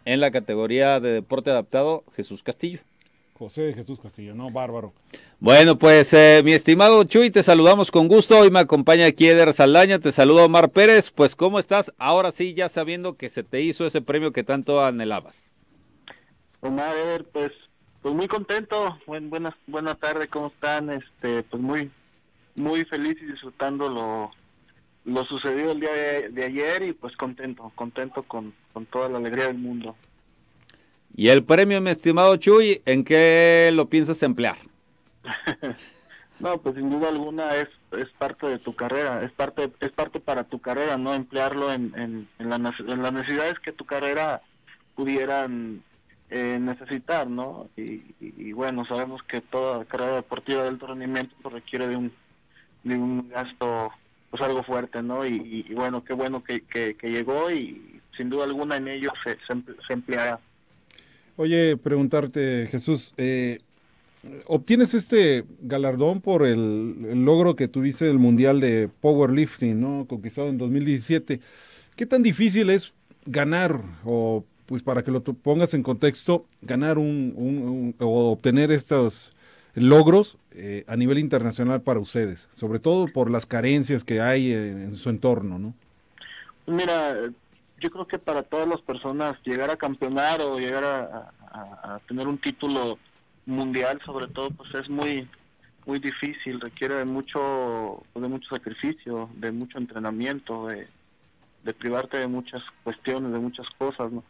en la categoría de deporte adaptado, Jesús Castillo. José Jesús Castillo, no, bárbaro. Bueno, pues mi estimado Chuy, te saludamos con gusto. Hoy me acompaña aquí Eder Saldaña, te saluda Omar Pérez. Pues, ¿cómo estás? Ahora sí, ya sabiendo que se te hizo ese premio que tanto anhelabas. Omar, Eder, pues muy contento. Buenas tardes, ¿cómo están? Pues muy feliz y disfrutando lo sucedido el día de ayer y pues contento con toda la alegría del mundo. Y el premio, mi estimado Chuy, ¿en qué lo piensas emplear? No, pues sin duda alguna es parte de tu carrera, es parte para tu carrera, ¿no? Emplearlo en las necesidades que tu carrera pudieran necesitar, ¿no? Y bueno, sabemos que toda carrera deportiva de alto rendimiento pues, requiere de un gasto pues algo fuerte, ¿no? Y bueno, qué bueno que llegó y sin duda alguna en ello se empleará. Oye, preguntarte, Jesús, obtienes este galardón por el logro que tuviste del Mundial de Powerlifting, ¿no? Conquistado en 2017. ¿Qué tan difícil es ganar, o pues para que lo pongas en contexto, ganar o obtener estos logros a nivel internacional para ustedes? Sobre todo por las carencias que hay en su entorno, ¿no? Mira, yo creo que para todas las personas llegar a campeonar o llegar a tener un título mundial, sobre todo, pues es muy difícil, requiere de mucho sacrificio, de mucho entrenamiento, de privarte de muchas cuestiones, de muchas cosas, ¿no?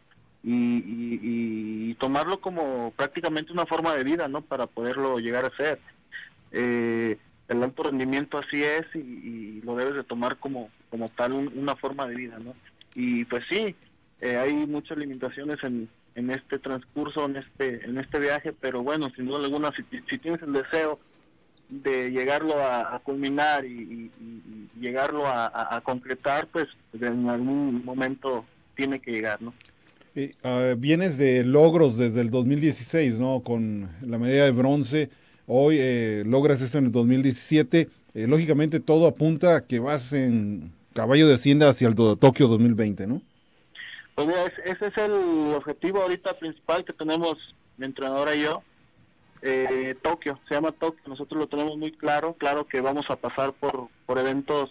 Y tomarlo como prácticamente una forma de vida, ¿no? Para poderlo llegar a ser. El alto rendimiento así es y lo debes de tomar como tal una forma de vida, ¿no? Y pues sí, hay muchas limitaciones en este transcurso, en este viaje, pero bueno, sin duda alguna, si tienes el deseo de llegarlo a culminar y llegarlo a concretar, pues en algún momento tiene que llegar, ¿no? Vienes de logros desde el 2016, ¿no? Con la medalla de bronce, hoy logras esto en el 2017, lógicamente todo apunta a que vas en caballo de hacienda hacia el Tokio 2020, ¿no? Pues mira, ese es el objetivo ahorita principal que tenemos mi entrenadora y yo. Tokio, se llama Tokio, nosotros lo tenemos muy claro que vamos a pasar por eventos,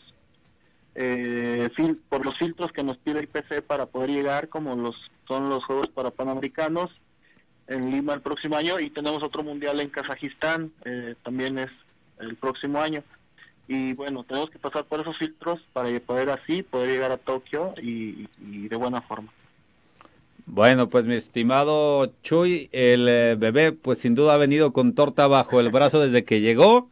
por los filtros que nos pide IPC para poder llegar, como son los Juegos para Panamericanos en Lima el próximo año, y tenemos otro mundial en Kazajistán, también es el próximo año. Y bueno, tenemos que pasar por esos filtros para poder llegar a Tokio y de buena forma. Bueno, pues mi estimado Chuy, el bebé pues sin duda ha venido con torta bajo el brazo desde que llegó.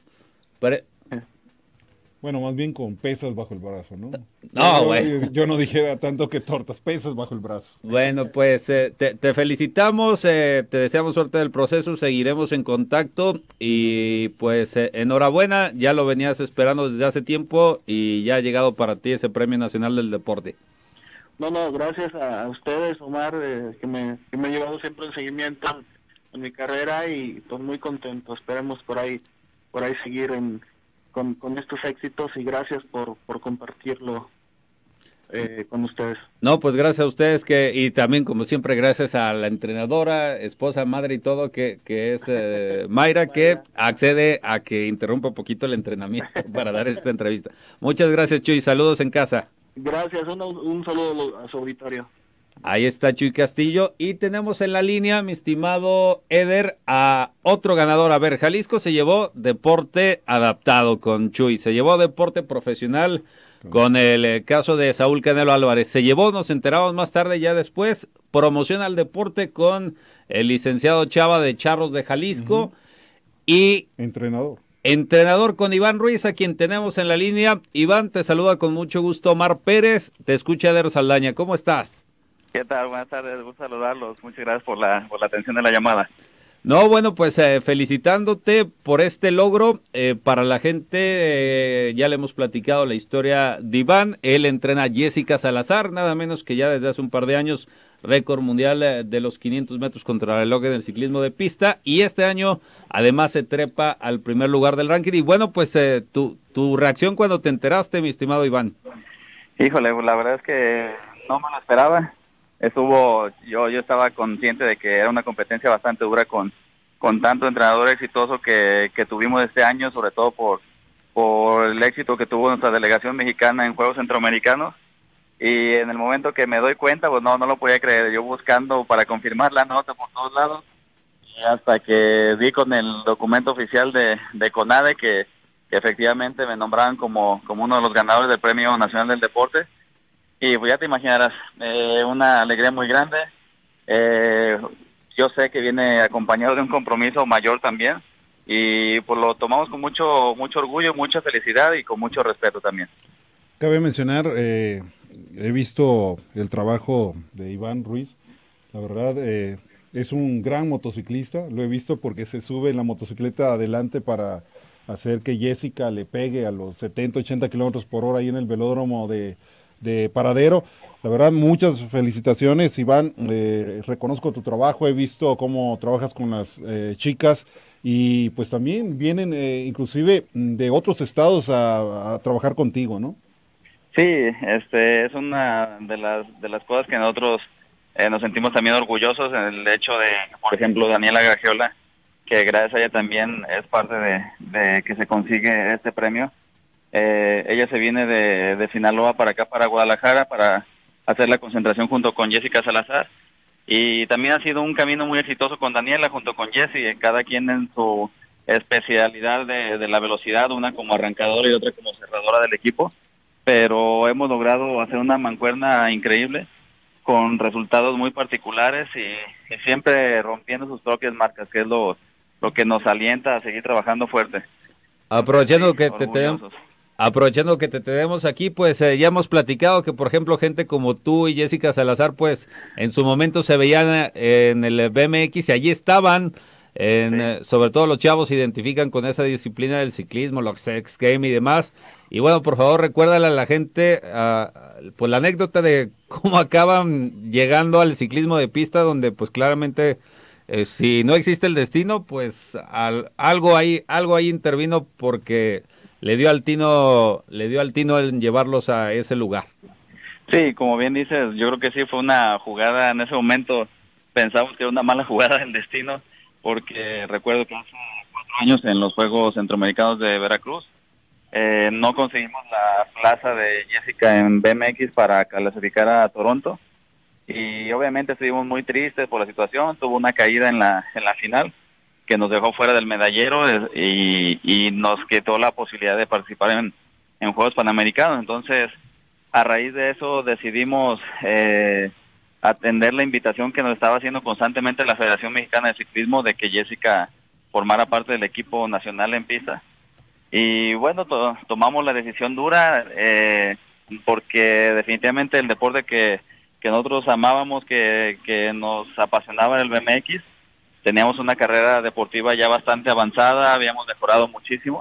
Bueno, más bien con pesas bajo el brazo, ¿no? No, güey. Yo no dijera tanto que tortas, pesas bajo el brazo. Bueno, pues te felicitamos, te deseamos suerte del proceso, seguiremos en contacto y pues enhorabuena, ya lo venías esperando desde hace tiempo y ya ha llegado para ti ese Premio Nacional del Deporte. No, gracias a ustedes, Omar, que me ha llevado siempre en seguimiento en mi carrera y pues muy contento, esperemos por ahí seguir con estos éxitos y gracias por compartirlo con ustedes. No, pues gracias a ustedes y también como siempre gracias a la entrenadora, esposa, madre y todo que es Mayra, que accede a que interrumpa un poquito el entrenamiento para dar esta entrevista. Muchas gracias, Chuy, saludos en casa. Gracias, un saludo a su auditorio. Ahí está Chuy Castillo y tenemos en la línea, mi estimado Eder, a otro ganador. A ver, Jalisco se llevó deporte adaptado con Chuy, se llevó deporte profesional con el caso de Saúl Canelo Álvarez, se llevó, nos enteramos más tarde ya después, promoción al deporte con el licenciado Chava de Charros de Jalisco y entrenador con Iván Ruiz, a quien tenemos en la línea. Iván, te saluda con mucho gusto Omar Pérez, te escucha Eder Saldaña, ¿cómo estás? ¿Qué tal? Buenas tardes, gusto saludarlos. Muchas gracias por la atención de la llamada. No, bueno, pues felicitándote por este logro. Para la gente, ya le hemos platicado la historia de Iván. Él entrena a Jessica Salazar, nada menos que ya desde hace un par de años, récord mundial de los 500 metros contrarreloj en el ciclismo de pista. Y este año, además, se trepa al primer lugar del ranking. Y bueno, pues tu reacción cuando te enteraste, mi estimado Iván. Híjole, la verdad es que no me lo esperaba. yo estaba consciente de que era una competencia bastante dura con tanto entrenador exitoso que tuvimos este año, sobre todo por el éxito que tuvo nuestra delegación mexicana en Juegos Centroamericanos. Y en el momento que me doy cuenta, pues no lo podía creer. Yo buscando para confirmar la nota por todos lados, y hasta que di con el documento oficial de CONADE que efectivamente me nombraban como uno de los ganadores del Premio Nacional del Deporte. Y pues ya te imaginarás, una alegría muy grande. Yo sé que viene acompañado de un compromiso mayor también, y pues lo tomamos con mucho orgullo, mucha felicidad y con mucho respeto también. Cabe mencionar, he visto el trabajo de Iván Ruiz, la verdad es un gran motociclista, lo he visto porque se sube en la motocicleta adelante para hacer que Jessica le pegue a los 70, 80 kilómetros por hora ahí en el velódromo de Paradero. La verdad, muchas felicitaciones, Iván. Reconozco tu trabajo, he visto cómo trabajas con las chicas, y pues también vienen inclusive de otros estados a trabajar contigo, ¿no? Sí, es una de las cosas que nosotros nos sentimos también orgullosos en el hecho de, por ejemplo, Daniela Gragiola, que gracias a ella también es parte de que se consigue este premio. Ella se viene de Sinaloa para acá, para Guadalajara, para hacer la concentración junto con Jessica Salazar, y también ha sido un camino muy exitoso con Daniela junto con Jessie, cada quien en su especialidad de la velocidad, una como arrancadora y otra como cerradora del equipo, pero hemos logrado hacer una mancuerna increíble con resultados muy particulares y siempre rompiendo sus propias marcas, que es lo que nos alienta a seguir trabajando fuerte. Aprovechando Sí, que Aprovechando que te tenemos aquí, pues ya hemos platicado que, por ejemplo, gente como tú y Jessica Salazar, pues en su momento se veían en el BMX y allí estaban, sobre todo los chavos se identifican con esa disciplina del ciclismo, los X Games y demás. Y bueno, por favor, recuérdale a la gente pues la anécdota de cómo acaban llegando al ciclismo de pista, donde pues claramente si no existe el destino, pues algo ahí intervino porque le dio al tino en llevarlos a ese lugar. Sí, como bien dices, yo creo que sí fue una jugada en ese momento, pensamos que era una mala jugada del destino, porque recuerdo que hace 4 años en los Juegos Centroamericanos de Veracruz, no conseguimos la plaza de Jessica en BMX para clasificar a Toronto, y obviamente estuvimos muy tristes por la situación. Tuvo una caída en la final que nos dejó fuera del medallero y nos quitó la posibilidad de participar en Juegos Panamericanos. Entonces, a raíz de eso decidimos atender la invitación que nos estaba haciendo constantemente la Federación Mexicana de Ciclismo de que Jessica formara parte del equipo nacional en pista. Y bueno, tomamos la decisión dura porque definitivamente el deporte que nosotros amábamos, que nos apasionaba el BMX, teníamos una carrera deportiva ya bastante avanzada, habíamos mejorado muchísimo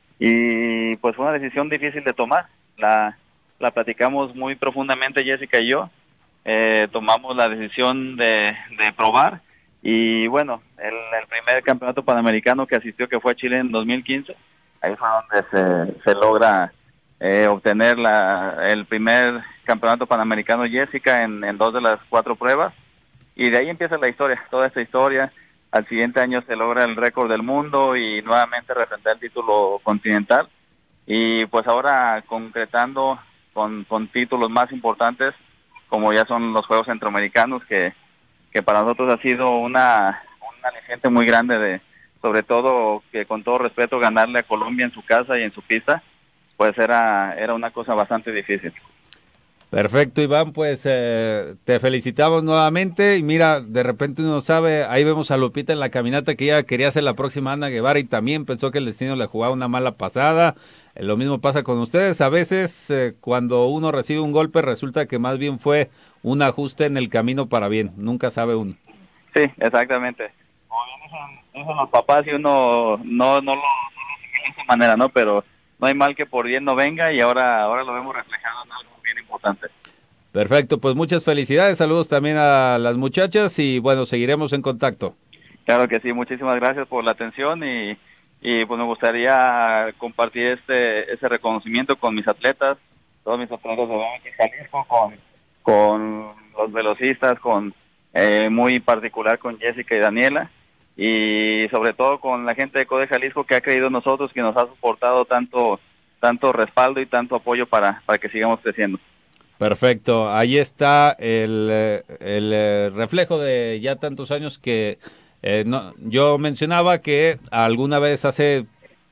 y pues fue una decisión difícil de tomar. La platicamos muy profundamente Jessica y yo, tomamos la decisión de probar y bueno, el primer campeonato panamericano que asistió, que fue a Chile en 2015, ahí fue donde se logra obtener el primer campeonato panamericano Jessica en 2 de las 4 pruebas, y de ahí empieza la historia, toda esta historia. Al siguiente año se logra el récord del mundo y nuevamente representar el título continental, y pues ahora concretando con títulos más importantes como ya son los Juegos Centroamericanos, que para nosotros ha sido un aliciente muy grande, sobre todo que con todo respeto ganarle a Colombia en su casa y en su pista, pues era una cosa bastante difícil. Perfecto, Iván, pues te felicitamos nuevamente y mira, de repente uno sabe, ahí vemos a Lupita en la caminata que ella quería ser la próxima Ana Guevara y también pensó que el destino le jugaba una mala pasada. Lo mismo pasa con ustedes, a veces cuando uno recibe un golpe resulta que más bien fue un ajuste en el camino para bien, nunca sabe uno. Sí, exactamente. Como bien dicen los papás y uno no lo sigue de esa manera, ¿no? Pero no hay mal que por bien no venga y ahora lo vemos reflejado en algo bien importante. Perfecto, pues muchas felicidades, saludos también a las muchachas y bueno, seguiremos en contacto. Claro que sí, muchísimas gracias por la atención y pues me gustaría compartir ese reconocimiento con mis atletas, todos mis atletas de BMX Jalisco, con los velocistas, con muy particular con Jessica y Daniela, y sobre todo con la gente de CODE Jalisco, que ha creído en nosotros, que nos ha soportado tanto respaldo y tanto apoyo para que sigamos creciendo. Perfecto, ahí está el reflejo de ya tantos años que yo mencionaba que alguna vez hace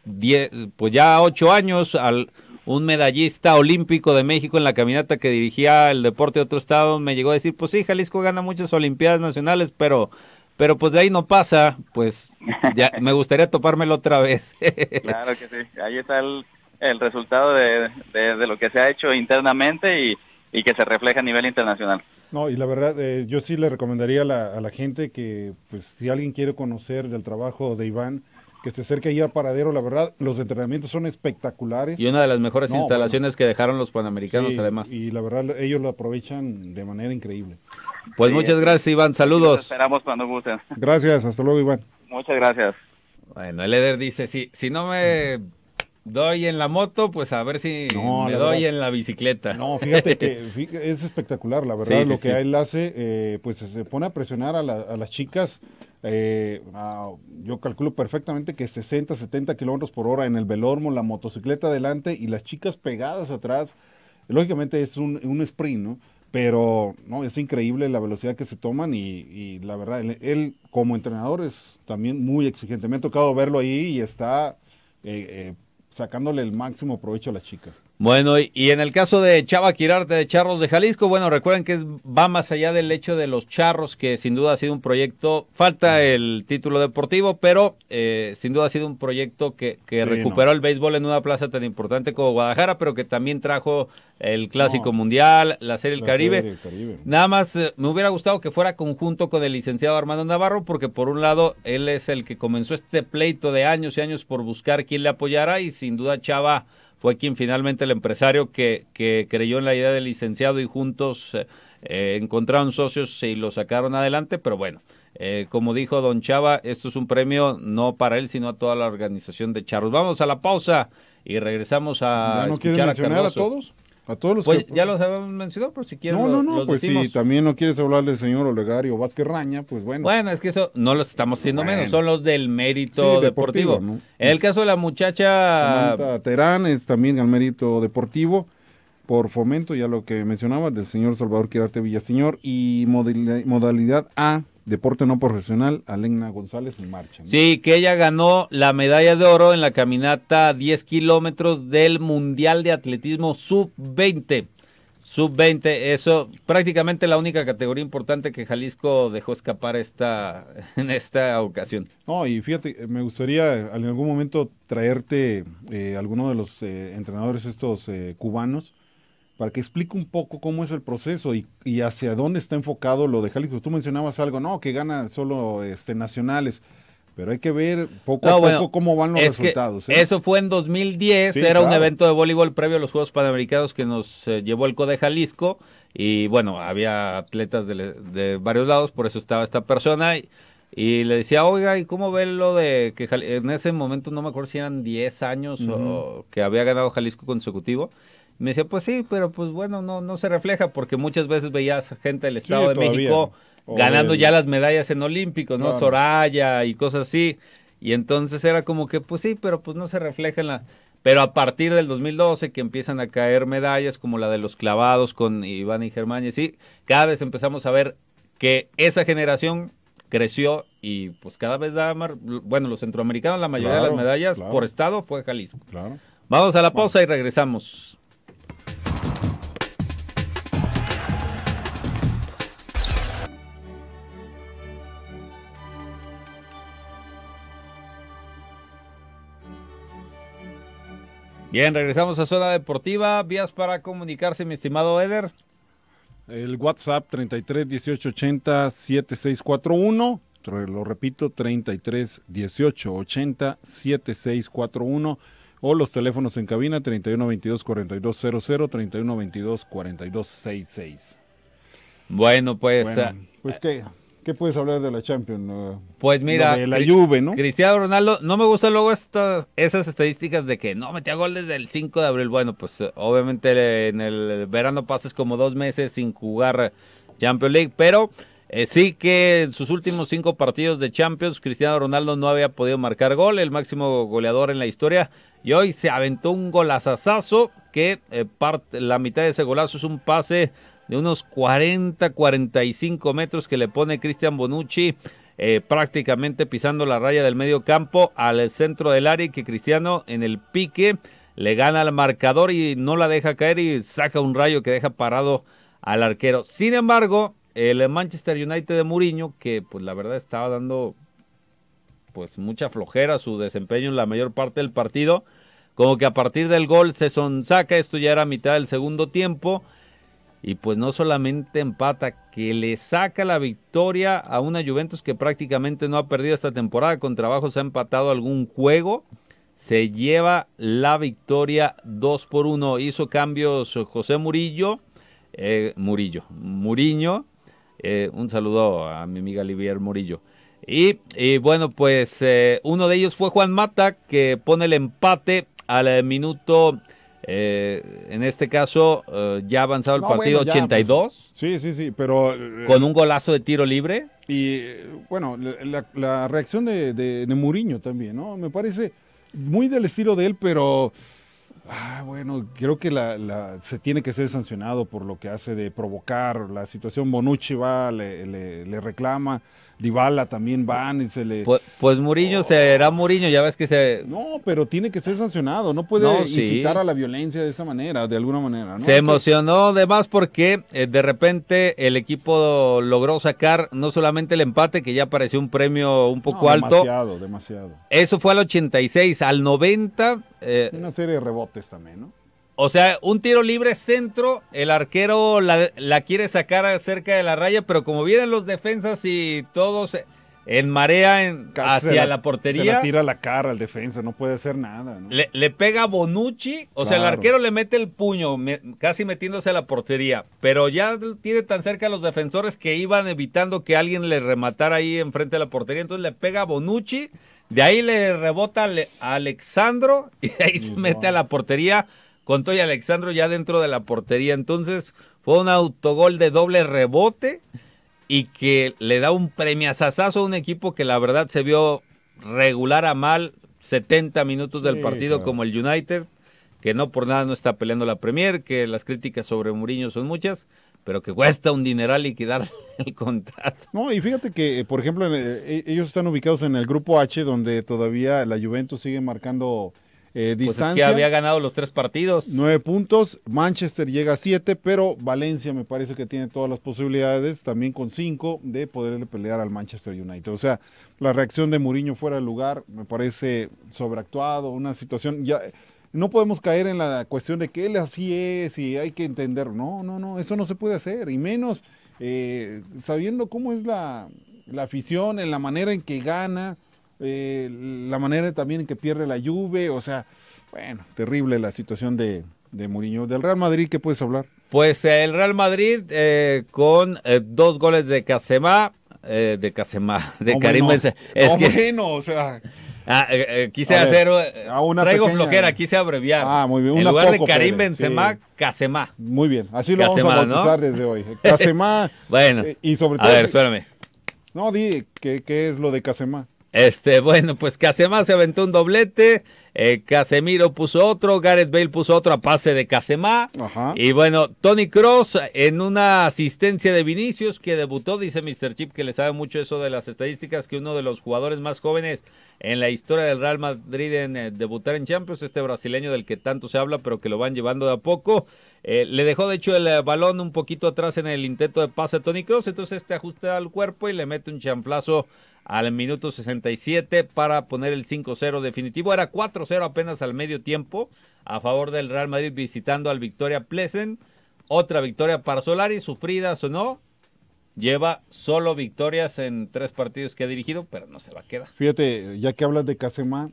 8 años un medallista olímpico de México en la caminata que dirigía el deporte de otro estado me llegó a decir, pues sí, Jalisco gana muchas olimpiadas nacionales, pero pues de ahí no pasa, pues ya me gustaría topármelo otra vez. Claro que sí, ahí está el resultado de lo que se ha hecho internamente y que se refleja a nivel internacional. No, y la verdad, yo sí le recomendaría a la gente que, pues, si alguien quiere conocer el trabajo de Iván, que se acerque ahí al paradero. La verdad, los entrenamientos son espectaculares. Y una de las mejores instalaciones que dejaron los Panamericanos, sí, además. Y la verdad, ellos lo aprovechan de manera increíble. Pues sí, muchas gracias, Iván. Saludos. Los esperamos cuando gusten. Gracias, hasta luego, Iván. Muchas gracias. Bueno, el Eder dice, si no me doy en la moto, pues a ver si me doy en la bicicleta. No, fíjate que es espectacular, la verdad, Sí, lo sí, que sí. él hace, pues se pone a presionar a las chicas, yo calculo perfectamente que 60, 70 kilómetros por hora en el velódromo, la motocicleta adelante y las chicas pegadas atrás. Lógicamente es un sprint, ¿no? Pero no, es increíble la velocidad que se toman y la verdad, él como entrenador es también muy exigente. Me ha tocado verlo ahí y está sacándole el máximo provecho a las chicas. Bueno, y en el caso de Chava Quirarte de Charros de Jalisco, bueno, recuerden que va más allá del hecho de los Charros, que sin duda ha sido un proyecto, falta el título deportivo, pero sin duda ha sido un proyecto que recuperó el béisbol en una plaza tan importante como Guadalajara, pero que también trajo el Clásico Mundial, la Serie del Caribe. Nada más me hubiera gustado que fuera conjunto con el licenciado Armando Navarro, porque por un lado él es el que comenzó este pleito de años y años por buscar quién le apoyara, y sin duda Chava fue quien finalmente el empresario que creyó en la idea del licenciado y juntos encontraron socios y lo sacaron adelante, pero bueno, como dijo don Chava, esto es un premio no para él, sino a toda la organización de Charros. Vamos a la pausa y regresamos a ¿Ya no escuchar quieren mencionar a Cardoso. todos? A todos los Pues que... ya los habíamos mencionado, pero si quieren No, los pues decimos. si también no quieres hablar del señor Olegario Vázquez Raña, pues bueno. Bueno, es que eso no los estamos haciendo Bueno. menos, son los del mérito Sí, deportivo. ¿no? En el caso de la muchacha... Samantha Terán es también al mérito deportivo por fomento, ya lo que mencionaba, del señor Salvador Quirarte Villaseñor, y modalidad A, deporte no profesional, Alena González en marcha, ¿no? Sí, que ella ganó la medalla de oro en la caminata 10 kilómetros del Mundial de Atletismo Sub-20. Sub-20, eso prácticamente la única categoría importante que Jalisco dejó escapar en esta ocasión. No, y fíjate, me gustaría en algún momento traerte alguno de los entrenadores estos cubanos para que explique un poco cómo es el proceso y hacia dónde está enfocado lo de Jalisco. Tú mencionabas algo, no, que gana solo nacionales, pero hay que ver poco a poco cómo van los resultados. Eso fue en 2010, era un evento de voleibol previo a los Juegos Panamericanos que nos llevó el CODE Jalisco, y bueno, había atletas de varios lados, por eso estaba esta persona, y le decía, oiga, ¿y cómo ve lo de que en ese momento no me acuerdo si eran 10 años o que había ganado Jalisco consecutivo? Me decía, pues sí, pero pues bueno, no se refleja, porque muchas veces veías gente del Estado de México ganando ya las medallas en Olímpicos, ¿no? Soraya y cosas así, y entonces era como que, pues sí, pero pues no se refleja en la... Pero a partir del 2012 que empiezan a caer medallas como la de los clavados con Iván y Germán, y sí, cada vez empezamos a ver que esa generación creció y pues cada vez da más... Bueno, los centroamericanos, la mayoría de las medallas por estado fue Jalisco. Vamos a la pausa y regresamos. Bien, regresamos a Zona Deportiva. Vías para comunicarse, mi estimado Eder. El WhatsApp 33 18 80 7641. Lo repito, 33 18 80 7641. O los teléfonos en cabina 31 22 4200, 31 22 4266. Bueno, pues... pues ¿qué puedes hablar de la Champions? Pues mira, de la Juve, ¿no? Cristiano Ronaldo, no me gustan luego esas estadísticas de que no metía gol desde el 5 de abril. Bueno, pues obviamente en el verano pasas como 2 meses sin jugar Champions League, pero sí que en sus últimos 5 partidos de Champions, Cristiano Ronaldo no había podido marcar gol, el máximo goleador en la historia, y hoy se aventó un golazazazo que la mitad de ese golazo es un pase de unos 40-45 metros que le pone Cristian Bonucci, prácticamente pisando la raya del medio campo al centro del área, y que Cristiano en el pique le gana al marcador y no la deja caer y saca un rayo que deja parado al arquero. Sin embargo, el Manchester United de Mourinho, que pues la verdad estaba dando pues mucha flojera su desempeño en la mayor parte del partido, como que a partir del gol se sonsaca, esto ya era mitad del segundo tiempo, y pues no solamente empata, que le saca la victoria a una Juventus que prácticamente no ha perdido esta temporada, con trabajo se ha empatado algún juego, se lleva la victoria 2-1, hizo cambios José Mourinho, un saludo a mi amiga Olivier Murillo. Y bueno, pues uno de ellos fue Juan Mata, que pone el empate al minuto, en este caso, ya avanzado el partido, bueno, 82. Pues, sí, pero... con un golazo de tiro libre. Y bueno, la reacción de Mourinho también, ¿no? Me parece muy del estilo de él, pero... bueno, creo que se tiene que ser sancionado por lo que hace de provocar la situación. Bonucci le reclama, Dybala también van y se le... Pues Mourinho será Mourinho, ya ves que se... No, pero tiene que ser sancionado, no puede incitar a la violencia de esa manera, de alguna manera, ¿no? Se emocionó de más porque de repente el equipo logró sacar no solamente el empate, que ya pareció un premio un poco alto. Demasiado. Eso fue al 86, al 90... una serie de rebotes también, ¿no? O sea, un tiro libre centro, el arquero la quiere sacar cerca de la raya, pero como vienen los defensas y todos en marea hacia la portería. Se la tira a la cara al defensa, no puede hacer nada, ¿no? Le pega a Bonucci, o sea, el arquero le mete el puño, casi metiéndose a la portería, pero ya tiene tan cerca a los defensores que iban evitando que alguien le rematara ahí enfrente de la portería, entonces le pega a Bonucci, de ahí le rebota a Alexandro y de ahí se mete a la portería. Con todo y Alexandro ya dentro de la portería, entonces fue un autogol de doble rebote y que le da un premiazazazo a un equipo que la verdad se vio regular a mal 70 minutos del partido, claro, como el United, que no por nada no está peleando la Premier, que las críticas sobre Mourinho son muchas, pero que cuesta un dineral liquidar el contrato. No, y fíjate que, por ejemplo, ellos están ubicados en el grupo H, donde todavía la Juventus sigue marcando... distancia. Pues es que había ganado los 3 partidos. 9 puntos, Manchester llega a 7, pero Valencia me parece que tiene todas las posibilidades, también con 5, de poderle pelear al Manchester United. O sea, la reacción de Mourinho fuera de lugar me parece sobreactuado, una situación... ya no podemos caer en la cuestión de que él así es y hay que entender. No, eso no se puede hacer, y menos sabiendo cómo es la afición, en la manera en que gana, la manera también en que pierde la Juve, o sea, bueno, terrible la situación de Mourinho. Del Real Madrid, ¿qué puedes hablar? Pues el Real Madrid con 2 goles de Karim Benzema. O sea... quise hacer, traigo pequeña, flojera, quise abreviar. Muy bien. En lugar de Karim Benzema, Kasemá. Muy bien, así lo vamos a bautizar, ¿no? Desde hoy. Kasemá. Bueno, y sobre todo... A ver, espérame. No, di, ¿qué es lo de Kasemá? Bueno, pues Kasemá se aventó un doblete, Casemiro puso otro, Gareth Bale puso otro a pase de Kasemá, y bueno, Toni Kroos en una asistencia de Vinicius, que debutó, dice Mr. Chip, que le sabe mucho eso de las estadísticas, que uno de los jugadores más jóvenes en la historia del Real Madrid en debutar en Champions, este brasileño del que tanto se habla, pero que lo van llevando de a poco. Le dejó de hecho el balón un poquito atrás en el intento de pase a Toni Kroos, entonces ajusta al cuerpo y le mete un chanflazo al minuto 67 para poner el 5-0 definitivo. Era 4-0 apenas al medio tiempo a favor del Real Madrid visitando al Victoria Plzen. Otra victoria para Solari, sufridas o no. Lleva solo victorias en 3 partidos que ha dirigido, pero no se va a quedar. Fíjate, ya que hablas de Kasemá,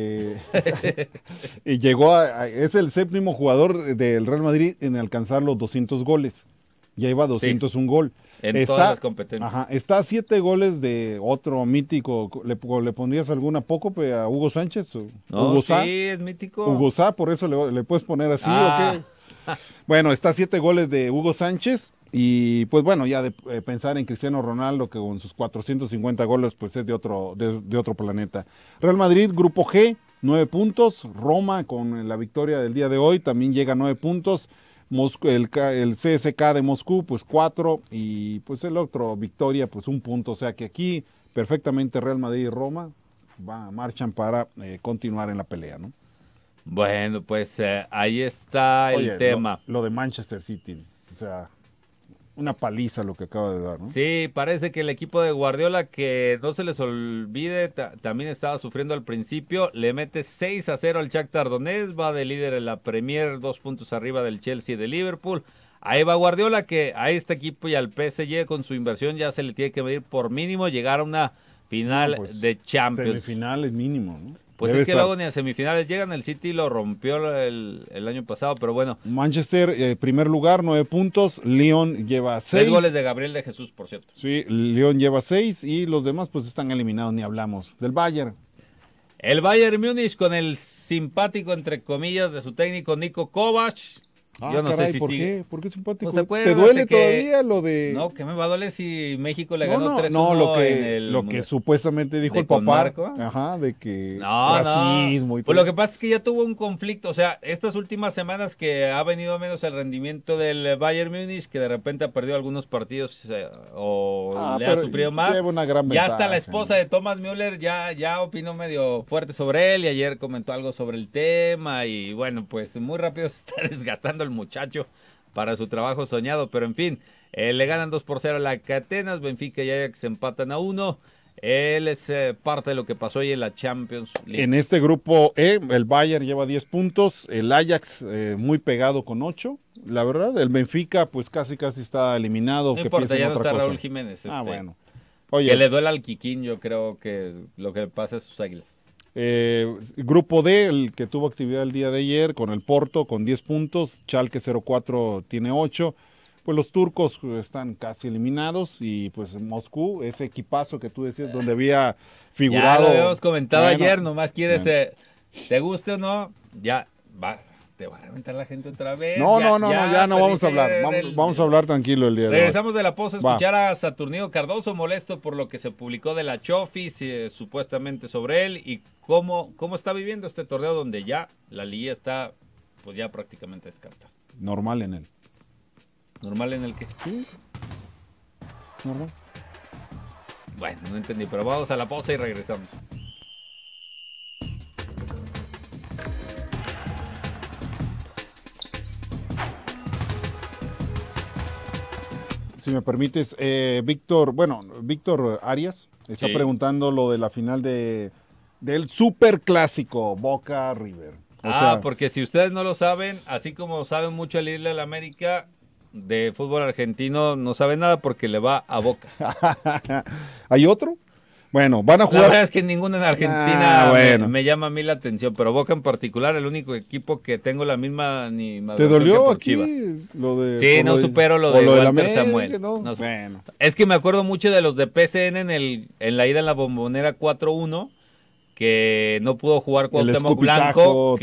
y es el 7º jugador del Real Madrid en alcanzar los 200 goles. Ya iba 201 gol. En todas las competencias. Está a 7 goles de otro mítico. ¿Le pondrías alguna apócope a Hugo Sánchez? No, Hugo Sá. Sí, es mítico. Hugo Sá, por eso le puedes poner así, ¿o qué? Bueno, está a 7 goles de Hugo Sánchez. Y pues bueno, ya de pensar en Cristiano Ronaldo, que con sus 450 goles, pues es de otro planeta. Real Madrid, Grupo G, 9 puntos. Roma, con la victoria del día de hoy, también llega a 9 puntos. El CSK de Moscú, pues 4. Y pues el otro, Victoria, pues 1 punto. O sea que aquí perfectamente Real Madrid y Roma marchan para continuar en la pelea, ¿no? Bueno, pues ahí está el tema. Lo de Manchester City, o sea, una paliza lo que acaba de dar, ¿no? Sí, parece que el equipo de Guardiola, que no se les olvide, también estaba sufriendo al principio, le mete 6-0 al Shakhtar Donetsk, va de líder en la Premier, 2 puntos arriba del Chelsea y de Liverpool. Ahí va Guardiola, que a este equipo y al PSG con su inversión ya se le tiene que medir por mínimo llegar a una final de Champions. Semifinales mínimo, ¿no? Pues es que luego ni a semifinales llegan, el City lo rompió el año pasado, pero bueno. Manchester, primer lugar, 9 puntos, Lyon lleva 6. 6 goles de Gabriel de Jesús, por cierto. Sí, Lyon lleva 6 y los demás pues están eliminados, ni hablamos. Del Bayern. El Bayern Múnich con el simpático, entre comillas, de su técnico Niko Kovac. Yo no sé si ¿por qué? ¿Por qué simpático? Pues ¿te duele todavía lo de...? No, que me va a doler si México le ganó 3-1 lo que supuestamente dijo el papá. Ajá, de que racismo y todo. Pues lo que pasa es que ya tuvo un conflicto, o sea, estas últimas semanas que ha venido menos el rendimiento del Bayern Múnich, que de repente ha perdido algunos partidos o le ha sufrido más. Una gran ya hasta la esposa de Thomas Müller ya opinó medio fuerte sobre él y ayer comentó algo sobre el tema y bueno, pues muy rápido se está desgastando el muchacho para su trabajo soñado, pero en fin, le ganan 2-0 a la Atenas, Benfica y Ajax empatan a 1. Él es parte de lo que pasó hoy en la Champions League. En este grupo E, el Bayern lleva 10 puntos, el Ajax muy pegado con 8, la verdad, el Benfica pues casi está eliminado. No importa, ya no está Raúl Jiménez. Bueno. Oye, que le duele al Quiquín, yo creo que lo que pasa es sus Águilas. Grupo D, el que tuvo actividad el día de ayer, con el Porto, con 10 puntos, Schalke 04 tiene 8, pues los turcos están casi eliminados, y pues Moscú, ese equipazo que tú decías, donde había figurado. Ya lo habíamos comentado ayer, nomás quieres, te guste o no, ya va. Te va a reventar la gente otra vez. No, ya no vamos a hablar. Vamos a hablar tranquilo el día de hoy. Regresamos de la pausa a escuchar a Saturnino Cardoso, molesto por lo que se publicó de la Chofis, supuestamente sobre él, y cómo está viviendo este torneo donde ya la liga está pues ya prácticamente descartada. Normal en él. ¿Normal en el qué? Sí. Normal. Bueno, no entendí, pero vamos a la pausa y regresamos. Si me permites, Víctor Arias está preguntando lo de la final del superclásico Boca River. Porque si ustedes no lo saben, así como saben mucho el irle a la América, de fútbol argentino no sabe nada porque le va a Boca. ¿Hay otro? Bueno, van a jugar. La verdad es que ninguno en Argentina me llama a mí la atención, pero Boca en particular, el único equipo que tengo la misma ¿Te dolió aquí Chivas. Lo de? Sí, no supero lo de Walter América, Samuel. No, bueno. Es que me acuerdo mucho de los de PCN en la ida en la Bombonera 4-1, que no pudo jugar Cuauhtémoc Blanco.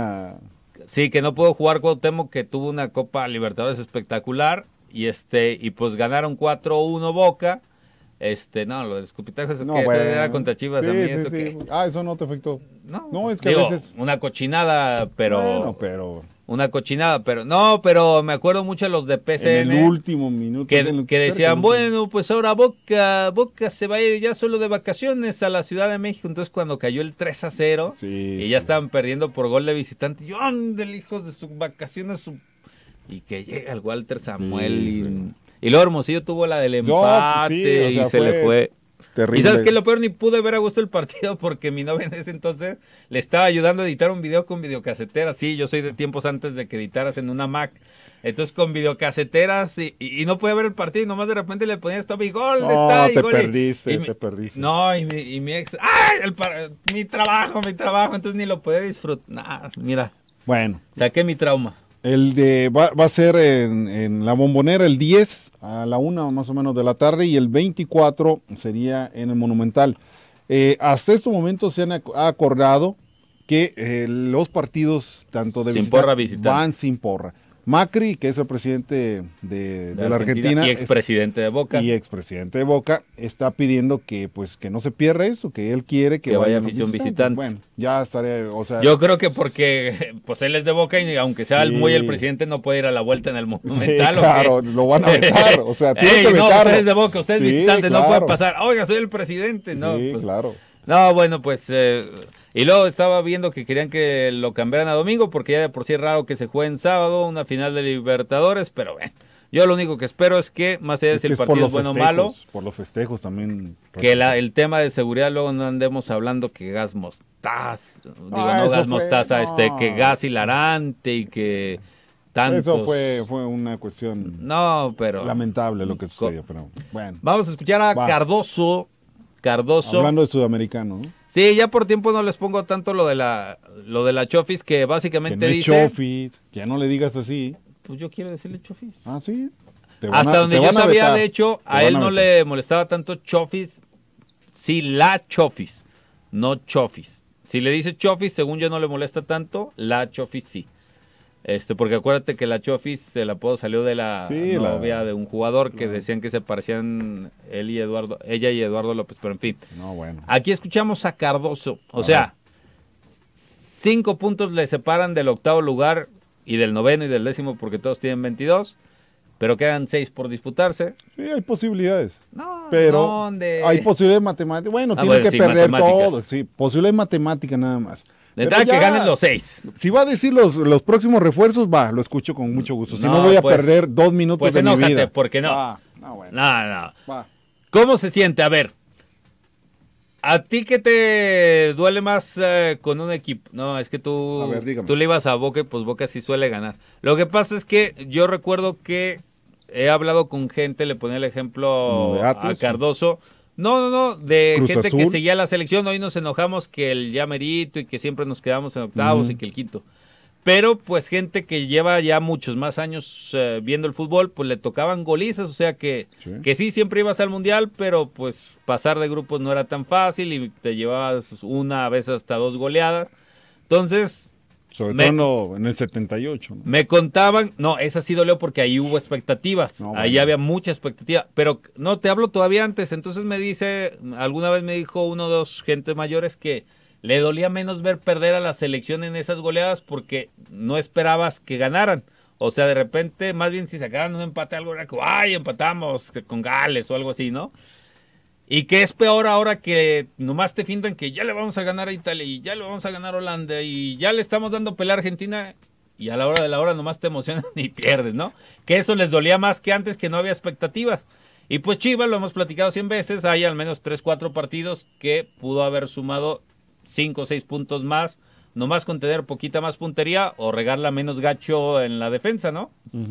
Sí, que no pudo jugar Cuauhtémoc, que tuvo una Copa Libertadores espectacular, y pues ganaron 4-1 Boca. Lo del escupitajo era contra Chivas. Sí, a mí sí. Eso no te afectó. No, es que a veces... una cochinada, pero... Bueno, pero... Una cochinada, pero me acuerdo mucho de los de PCN. En el último minuto. Que decían, bueno, pues ahora Boca se va a ir ya solo de vacaciones a la Ciudad de México. Entonces cuando cayó el 3-0 y ya estaban perdiendo por gol de visitante, yo del hijo de sus vacaciones, y que llega el Walter Samuel y luego Hermosillo tuvo la del empate y se le fue. Terrible. Y sabes que lo peor, ni pude ver a gusto el partido porque mi novia en ese entonces le estaba ayudando a editar un video con videocaseteras. Sí, yo soy de tiempos antes de que editaras en una Mac. Entonces con videocaseteras y no podía ver el partido y nomás de repente le ponía stop y gol. Te perdiste. No, y mi ex, ¡ay! Mi trabajo. Entonces ni lo podía disfrutar. Mira. Bueno. Saqué mi trauma. Va a ser en la Bombonera el 10 a la 1 más o menos de la tarde y el 24 sería en el Monumental. Hasta este momento se ha acordado que los partidos tanto de visitante van sin porra. Macri, que es el presidente de la Argentina y expresidente de Boca. Y expresidente de Boca, está pidiendo que pues que no se pierda eso, que él quiere que vaya vayan afición visitante. Bueno, ya estaré, o sea... Yo creo que porque pues él es de Boca y aunque sea muy el presidente no puede ir a la vuelta en el Monumental. Sí, claro, lo van a vetar, o sea, tiene que no, vetarlo. usted es de Boca, usted es visitante, claro. no puede pasar. Oiga, soy el presidente. No, sí, pues, claro. No, bueno, pues... y luego estaba viendo que querían que lo cambiaran a domingo porque ya de por sí es raro que se juegue en sábado una final de Libertadores, pero bueno, yo lo único que espero es que, más allá de si el partido es bueno o malo, por los festejos también. Que el tema de seguridad luego no andemos hablando que gas mostaza, que gas hilarante y que tantos... Eso fue una cuestión lamentable lo que sucedió, pero bueno. Vamos a escuchar a Cardoso. Hablando de sudamericano, ¿no? Sí, ya por tiempo no les pongo tanto lo de la Chofis, que básicamente que no dice... es Chofis, que ya no le digas así. Pues yo quiero decirle Chofis. Ah, sí. Hasta donde yo sabía, de hecho, a él no le molestaba tanto Chofis, sí, la Chofis, no Chofis. Si le dice Chofis, según yo no le molesta tanto, la Chofis sí. Porque acuérdate que la Chofis, el apodo salió de la novia de un jugador que decían que se parecían ella y Eduardo López, pero en fin. No, bueno. Aquí escuchamos a Cardoso, o sea, 5 puntos le separan del 8º lugar y del 9º y del 10º porque todos tienen 22, pero quedan 6 por disputarse. Sí, hay posibilidades. No, pero ¿dónde? hay posibilidades matemáticas. Bueno, tiene que perder todo. Sí, posibilidades matemáticas nada más. De entrada que ganen los 6. Si va a decir los próximos refuerzos, lo escucho con mucho gusto. Si no voy a perder 2 minutos de mi vida. ¿Por qué no? Bueno. No. ¿Cómo se siente? A ver, ¿a ti qué te duele más con un equipo? No, es que tú le ibas a Boca y pues Boca sí suele ganar. Lo que pasa es que yo recuerdo que he hablado con gente, le ponía el ejemplo a Cardoso. No, de Cruz gente Azul. que seguía la selección. Hoy nos enojamos que el ya merito y que siempre nos quedamos en octavos y que el quinto. Pero pues gente que lleva ya muchos más años viendo el fútbol, pues le tocaban golizas, o sea que sí siempre ibas al mundial, pero pues pasar de grupos no era tan fácil y te llevabas una, a veces hasta 2 goleadas. Entonces... Sobre todo en el 78. ¿no? Me contaban, esa sí dolió porque ahí hubo expectativas, ahí había mucha expectativa, pero no, te hablo todavía antes, entonces alguna vez me dijo 1 o 2 gente mayores que le dolía menos ver perder a la selección en esas goleadas porque no esperabas que ganaran, o sea, de repente, más bien si sacaban un empate algo era como, empatamos con Gales o algo así, ¿no? Y que es peor ahora que nomás te fintan que ya le vamos a ganar a Italia y ya le vamos a ganar a Holanda y ya le estamos dando pelea a Argentina y a la hora de la hora nomás te emocionan y pierdes, ¿no? Que eso les dolía más que antes que no había expectativas. Y pues Chivas, lo hemos platicado 100 veces, hay al menos 3-4 partidos que pudo haber sumado 5 o 6 puntos más, nomás con tener poquita más puntería o regarla menos gacho en la defensa, ¿no?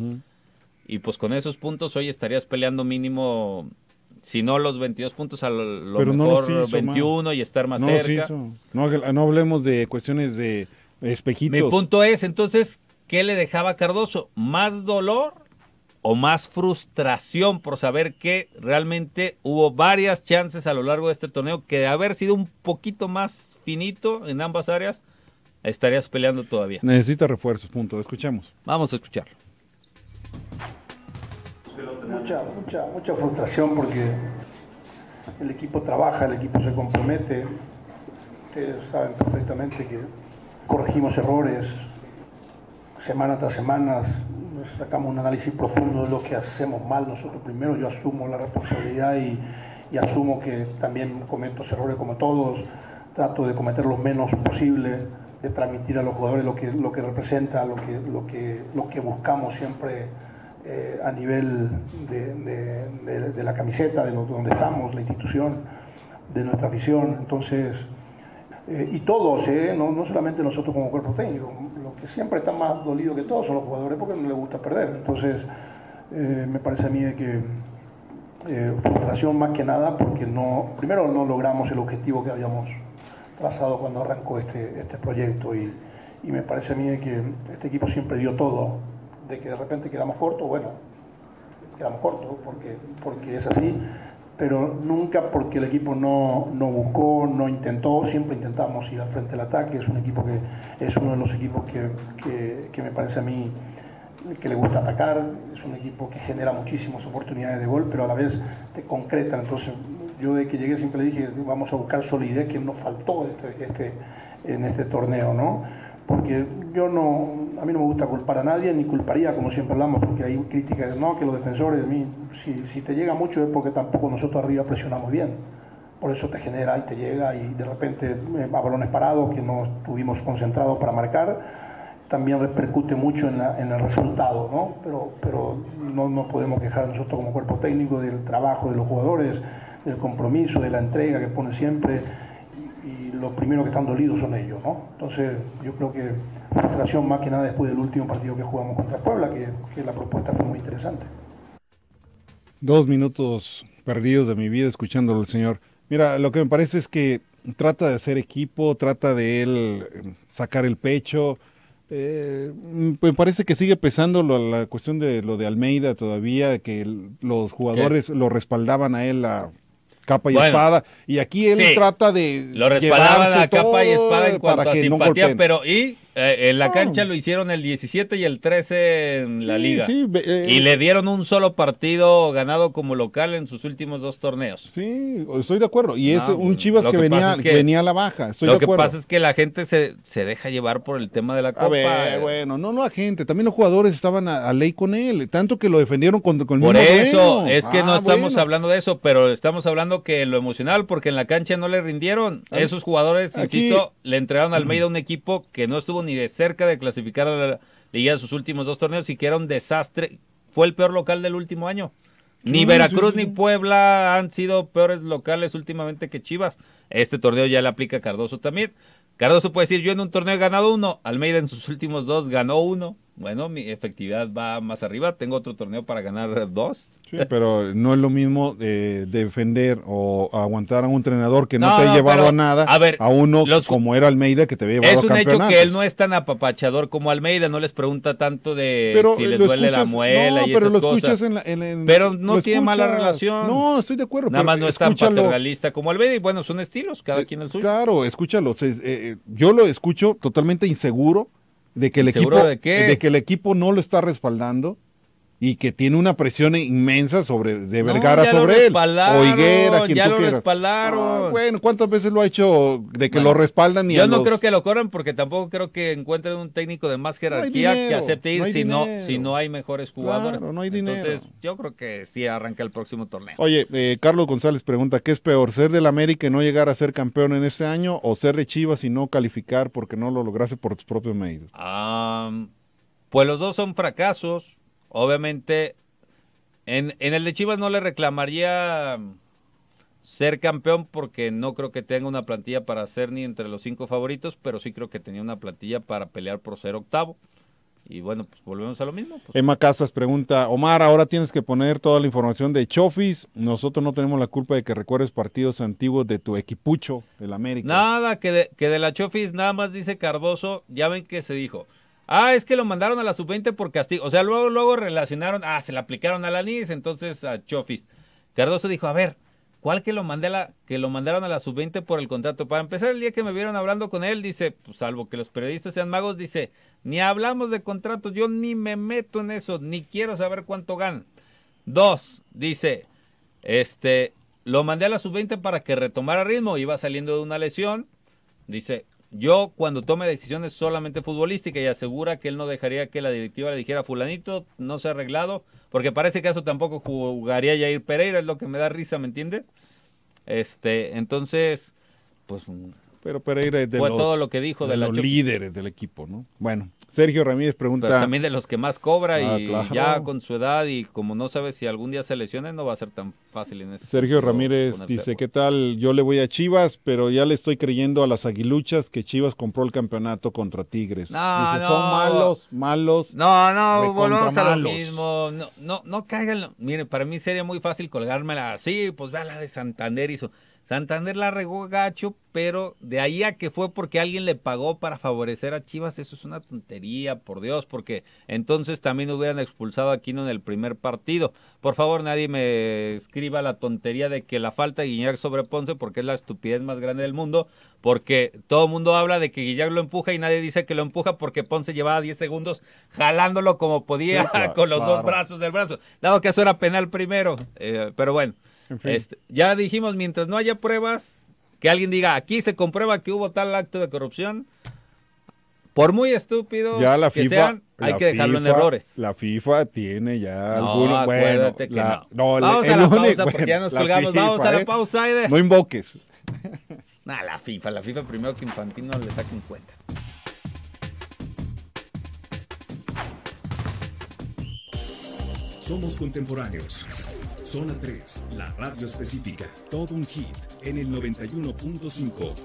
Y pues con esos puntos hoy estarías peleando mínimo... Si no los 22 puntos, a lo mejor 21 y estar más cerca. No hablemos de cuestiones de espejitos. Mi punto es, entonces, ¿qué le dejaba a Cardoso? ¿Más dolor o más frustración por saber que realmente hubo varias chances a lo largo de este torneo que de haber sido un poquito más finito en ambas áreas, estarías peleando todavía? Necesita refuerzos, punto. Escuchemos. Vamos a escucharlo. Mucha frustración porque el equipo trabaja, el equipo se compromete. Ustedes saben perfectamente que corregimos errores semana tras semana, sacamos un análisis profundo de lo que hacemos mal nosotros primero. Yo asumo la responsabilidad y asumo que también cometo errores como todos. Trato de cometer lo menos posible, de transmitir a los jugadores lo que representa, lo que buscamos siempre. A nivel de la camiseta, de donde estamos, la institución, de nuestra afición. Entonces, y todos, no solamente nosotros como cuerpo técnico, lo que siempre está más dolido que todos son los jugadores porque no les gusta perder. Entonces, me parece a mí de que frustración más que nada porque primero no logramos el objetivo que habíamos trazado cuando arrancó este proyecto y me parece a mí de que este equipo siempre dio todo. De que de repente quedamos cortos, quedamos cortos porque es así, pero nunca porque el equipo no buscó, no intentó, siempre intentamos ir al frente del ataque. Es un equipo que es uno de los equipos que me parece a mí que le gusta atacar, es un equipo que genera muchísimas oportunidades de gol, pero a la vez te concretan. Entonces, yo de que llegué siempre le dije, vamos a buscar solidez, que nos faltó en este torneo, ¿no? Porque a mí no me gusta culpar a nadie, ni culparía, como siempre hablamos, porque hay críticas, no, que los defensores, si te llega mucho es porque tampoco nosotros arriba presionamos bien. Por eso te genera y te llega, y de repente a balones parados que no estuvimos concentrados para marcar, también repercute mucho en el resultado, ¿no? Pero no nos podemos quejar nosotros como cuerpo técnico del trabajo de los jugadores, del compromiso, de la entrega que pone siempre, y los primeros que están dolidos son ellos, ¿no? Entonces yo creo que frustración más que nada después del último partido que jugamos contra Puebla, que la propuesta fue muy interesante. 2 minutos perdidos de mi vida escuchándolo al señor. Mira, lo que me parece es que trata de hacer equipo, trata de él sacar el pecho. Me parece que sigue pesando la cuestión de lo de Almeida todavía, que los jugadores lo respaldaban a él a capa y espada, y aquí él trata de lo respaldaban a capa y espada en cuanto a simpatía, no, pero en la cancha lo hicieron el 17 y el 13 en la liga. Y le dieron un solo partido ganado como local en sus últimos 2 torneos. Sí, estoy de acuerdo. Y es un Chivas que venía a la baja. Lo que pasa es que la gente se deja llevar por el tema de la Copa. A ver, bueno, no la gente. También los jugadores estaban a ley con él. Tanto que lo defendieron con el mismo Por eso, dueño. es que no estamos hablando de eso, pero estamos hablando que en lo emocional, porque en la cancha no le rindieron. Esos jugadores, insisto, le entregaron a Almeida un equipo que no estuvo ni de cerca de clasificar a la liga de sus últimos 2 torneos y que era un desastre. Fue el peor local del último año. Ni Veracruz ni Puebla han sido peores locales últimamente que Chivas. Este torneo ya le aplica a Cardoso también. Cardoso puede decir, yo en un torneo he ganado 1, Almeida en sus últimos 2 ganó 1. Bueno, mi efectividad va más arriba, tengo otro torneo para ganar 2. Sí, pero no es lo mismo defender o aguantar a un entrenador que no te ha llevado a nada, a uno como era Almeida que te había llevado a campeonatos. Es un hecho que él no es tan apapachador como Almeida, no les pregunta tanto de si les duele la muela y esas cosas. Pero no tiene mala relación. No, estoy de acuerdo. Nada más no es tan paternalista como Almeida, y bueno, son estilos, cada quien el suyo. Claro, escúchalo. Yo lo escucho totalmente inseguro de que el equipo no lo está respaldando y que tiene una presión inmensa de Vergara sobre él, o Higuera, quien ya tú lo quieras. Respaldaron. Bueno, ¿cuántas veces lo ha hecho de que lo respaldan? Yo no creo que lo corran, porque tampoco creo que encuentren un técnico de más jerarquía que acepte ir si no hay mejores jugadores. Claro, no hay dinero. Entonces, yo creo que sí arranca el próximo torneo. Oye, Carlos González pregunta, ¿qué es peor, ser del América y no llegar a ser campeón en este año, o ser de Chivas y no calificar porque no lo lograste por tus propios medios? Pues los dos son fracasos. Obviamente, en el de Chivas no le reclamaría ser campeón, porque no creo que tenga una plantilla para ser ni entre los 5 favoritos, pero sí creo que tenía una plantilla para pelear por ser octavo. Y bueno, pues volvemos a lo mismo. Pues. Emma Casas pregunta, Omar, ahora tienes que poner toda la información de Chofis. Nosotros no tenemos la culpa de que recuerdes partidos antiguos de tu equipucho, del América. Nada, que de la Chofis nada más dice Cardoso, ya ven que se dijo. Es que lo mandaron a la sub-20 por castigo. O sea, luego relacionaron, se le aplicaron a la NIS, entonces a Chofis. Cardoso dijo, a ver, ¿cuál que lo mandaron a la sub-20 por el contrato? Para empezar, el día que me vieron hablando con él, dice, pues salvo que los periodistas sean magos, dice, ni hablamos de contratos, yo ni me meto en eso, ni quiero saber cuánto ganan. 2, dice, lo mandé a la sub-20 para que retomara ritmo, iba saliendo de una lesión, dice, yo cuando tome decisiones solamente futbolísticas, y asegura que él no dejaría que la directiva le dijera fulanito, no se ha arreglado, porque para ese caso tampoco jugaría Jair Pereira, es lo que me da risa, ¿me entiendes? Entonces, pues pero Pereira es fue todo lo que dijo de los líderes del equipo, ¿no? Bueno, Sergio Ramírez pregunta... Pero también de los que más cobra y claro. Ya con su edad y como no sabe si algún día se lesione, no va a ser tan fácil en ese Sergio Ramírez dice, ¿qué tal? Yo le voy a Chivas, pero ya le estoy creyendo a las aguiluchas que Chivas compró el campeonato contra Tigres. Dice, son malos. No, volvemos a lo mismo. No caigan. Mire, para mí sería muy fácil colgármela así, pues vea la de Santander hizo. Santander la regó gacho, pero de ahí a que fue porque alguien le pagó para favorecer a Chivas, eso es una tontería, por Dios, porque entonces también hubieran expulsado a Aquino en el primer partido. Por favor, nadie me escriba la tontería de que la falta de Guiñac sobre Ponce, porque es la estupidez más grande del mundo, porque todo el mundo habla de que Guiñac lo empuja y nadie dice que lo empuja porque Ponce llevaba 10 segundos jalándolo como podía, sí, claro, con los dos brazos del brazo, dado que eso era penal primero, pero bueno. En fin. Ya dijimos, mientras no haya pruebas, que alguien diga, aquí se comprueba que hubo tal acto de corrupción, por muy estúpidos que sean, hay que dejarlo en errores. La FIFA tiene ya no, algunos, acuérdate bueno, que no. Vamos a la pausa, porque ya nos colgamos, FIFA, vamos a la pausa. No invoques. La FIFA primero que Infantino le saquen cuentas. Somos contemporáneos. Zona 3, la radio específica. Todo un hit en el 91.5.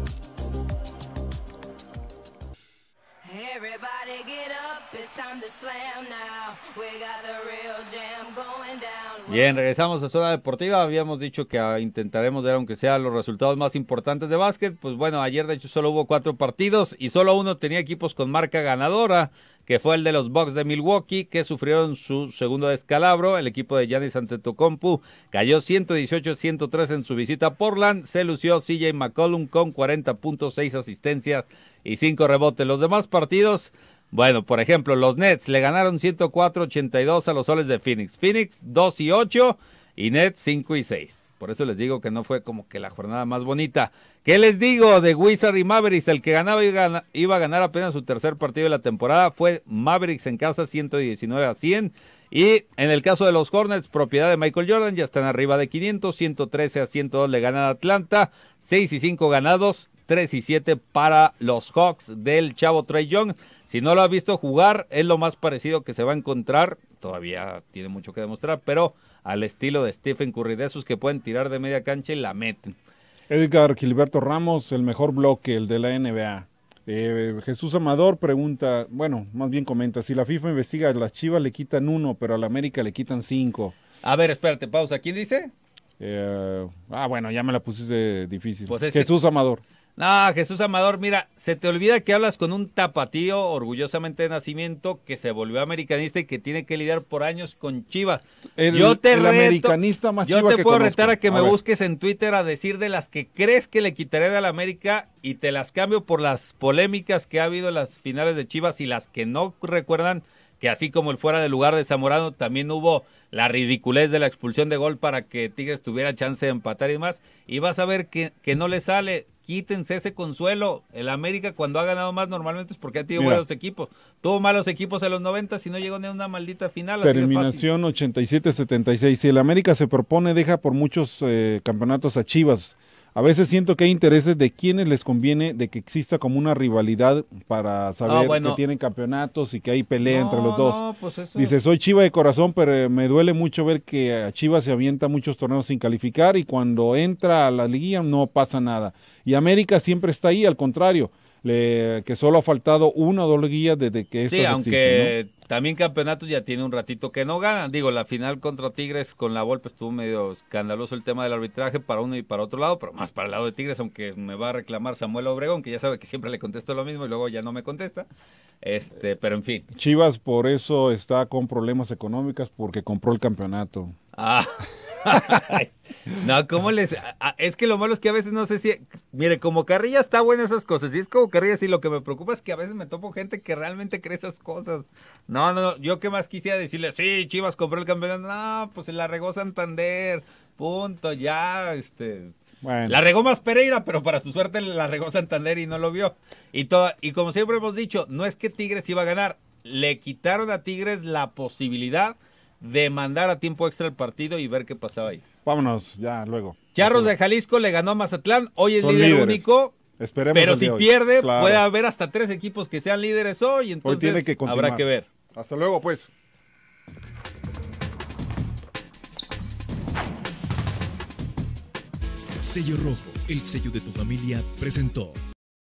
Bien, regresamos a Zona Deportiva. Habíamos dicho que intentaremos ver, aunque sea, los resultados más importantes de básquet. Pues bueno, ayer de hecho solo hubo 4 partidos y solo uno tenía equipos con marca ganadora, que fue el de los Bucks de Milwaukee, que sufrieron su segundo descalabro. El equipo de Giannis Antetokounmpo cayó 118-103 en su visita a Portland. Se lució CJ McCollum con 40 puntos, 6 asistencias y 5 rebotes. Los demás partidos, bueno, por ejemplo, los Nets le ganaron 104-82 a los Soles de Phoenix. Phoenix 2-8 y Nets 5-6. Por eso les digo que no fue como que la jornada más bonita. ¿Qué les digo de Wizards y Mavericks? El que ganaba iba a ganar apenas su tercer partido de la temporada fue Mavericks en casa, 119-100. Y en el caso de los Hornets, propiedad de Michael Jordan, ya están arriba de 500, 113-102 le ganan a Atlanta, 6-5 ganados, 3-7 para los Hawks del chavo Trae Young. Si no lo ha visto jugar, es lo más parecido que se va a encontrar. Todavía tiene mucho que demostrar, pero al estilo de Stephen Curry, de esos que pueden tirar de media cancha y la meten. Edgar Gilberto Ramos, el mejor bloque, el de la NBA. Jesús Amador pregunta, bueno, más bien comenta, si la FIFA investiga, a las Chivas le quitan 1, pero a la América le quitan 5. A ver, espérate, pausa. ¿Quién dice? Bueno, ya me la pusiste difícil. Pues Jesús Amador. No, Jesús Amador, mira, se te olvida que hablas con un tapatío orgullosamente de nacimiento que se volvió americanista y que tiene que lidiar por años con Chivas. Yo te reto, americanista más yo Chiva te que puedo conozco. retar a que me busques en Twitter a decir de las que crees que le quitaré de la América y te las cambio por las polémicas que ha habido en las finales de Chivas y las que no recuerdan que así como el fuera de lugar de Zamorano también hubo la ridiculez de la expulsión de gol para que Tigres tuviera chance de empatar y demás, y vas a ver que no le sale. Quítense ese consuelo. El América cuando ha ganado más normalmente es porque ha tenido buenos equipos. Tuvo malos equipos en los 90 y no llegó ni a una maldita final. Terminación 87-76. Si el América se propone, deja por muchos campeonatos a Chivas. A veces siento que hay intereses de quienes les conviene de que exista como una rivalidad para saber que tienen campeonatos y que hay pelea entre los dos. Pues eso... Dice, soy Chiva de corazón, pero me duele mucho ver que a Chivas se avienta muchos torneos sin calificar y cuando entra a la liguilla no pasa nada. Y América siempre está ahí, al contrario, que solo ha faltado 1 o 2 liguillas desde que estas existen, aunque ¿no? También campeonatos ya tiene un ratito que no ganan. Digo, la final contra Tigres con la Volpe estuvo medio escandaloso el tema del arbitraje para uno y para otro lado, pero más para el lado de Tigres, aunque me va a reclamar Samuel Obregón, que ya sabe que siempre le contesto lo mismo y luego ya no me contesta. Pero en fin. Chivas por eso está con problemas económicos porque compró el campeonato. No, ¿cómo les...? Es que lo malo es que a veces no sé si... Mire, como Carrilla está buena esas cosas, y es como Carrilla, sí, lo que me preocupa es que a veces me topo gente que realmente cree esas cosas. No, yo qué más quisiera decirle, sí, Chivas compró el campeonato, no, pues se la regó Santander, punto, ya, Bueno. La regó más Pereira, pero para su suerte la regó Santander y no lo vio. Y como siempre hemos dicho, no es que Tigres iba a ganar, le quitaron a Tigres la posibilidad de mandar a tiempo extra el partido y ver qué pasaba ahí. Vámonos, ya luego. Charros de Jalisco le ganó a Mazatlán, hoy es líder único, esperemos pero si pierde, claro, puede haber hasta 3 equipos que sean líderes hoy, entonces tiene que continuar. Habrá que ver. Hasta luego, pues. Sello Rojo, el sello de tu familia, presentó